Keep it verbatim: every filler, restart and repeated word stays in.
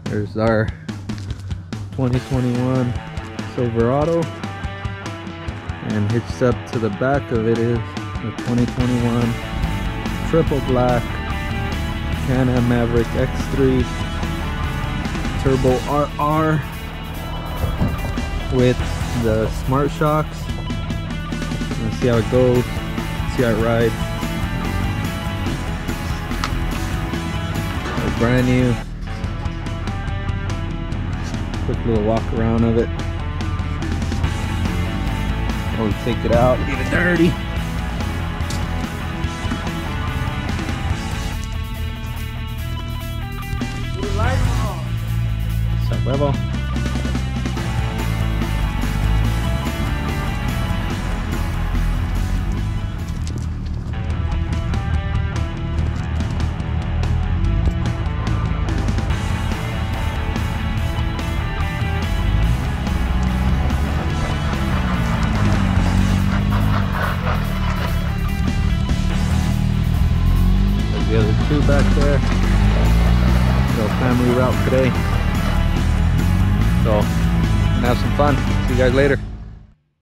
There's our twenty twenty-one Silverado, and hitched up to the back of it is the twenty twenty-one triple black Can-Am Maverick X three Turbo R R with the Smart-Shox. Let's see how it goes, see how it rides. It's brand new. Quick little walk around of it. We'll take it out, get it dirty. Sa huevo. The other two back there. Little family route today. So, gonna have some fun. See you guys later.